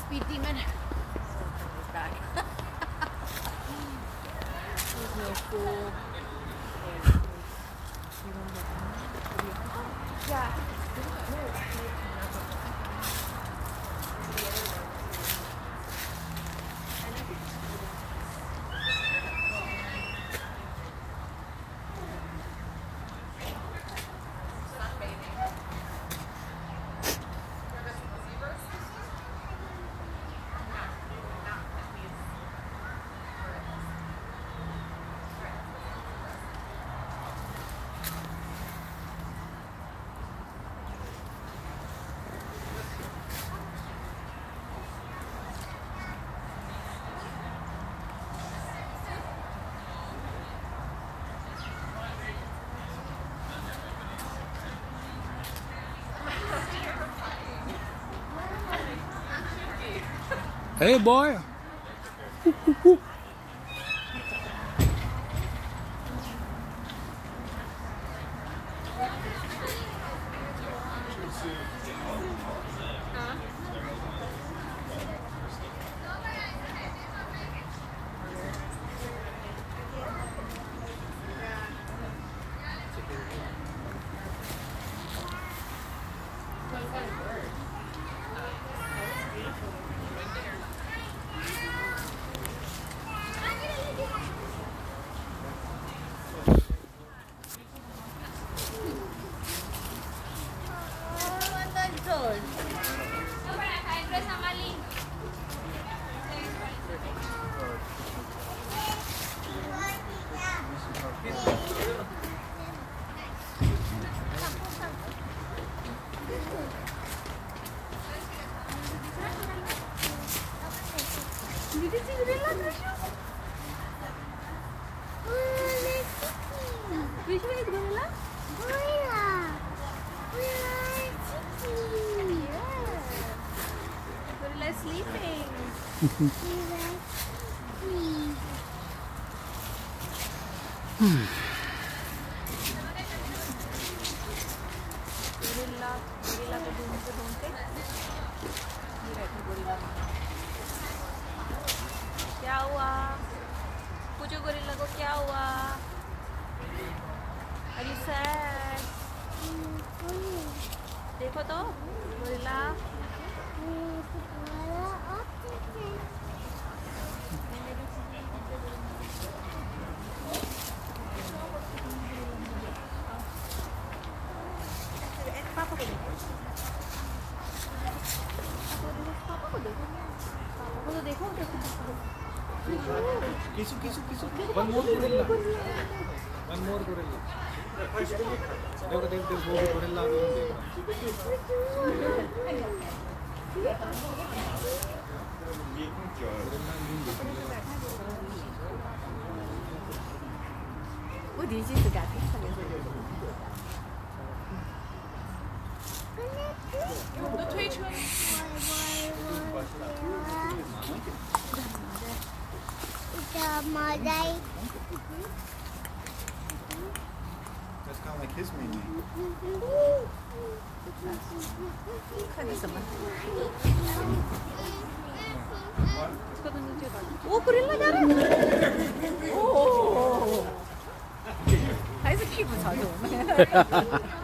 speed demon. Back. There's no fool. Yeah. Hey, boy. Did you see gorilla, Trishu? Which one is gorilla? Gorilla. Chicken. Yeah. Gorilla is sleeping. Gorilla को ढूंढते ये रहती gorilla मामा। क्या हुआ? पूछो gorilla को क्या हुआ? Are you sad? देखो तो गोरिल्ला। पापा को देखो। पापा को देखो। पापा को तो देखो। Kisu. One more gorilla. देखो वो gorilla भी वो दीजिए तो गाती है। 너推车。 That's kind of like his menu. 看你什么？ओ गोरिल्ला जा रहा है। ओ，还是屁股朝着我们。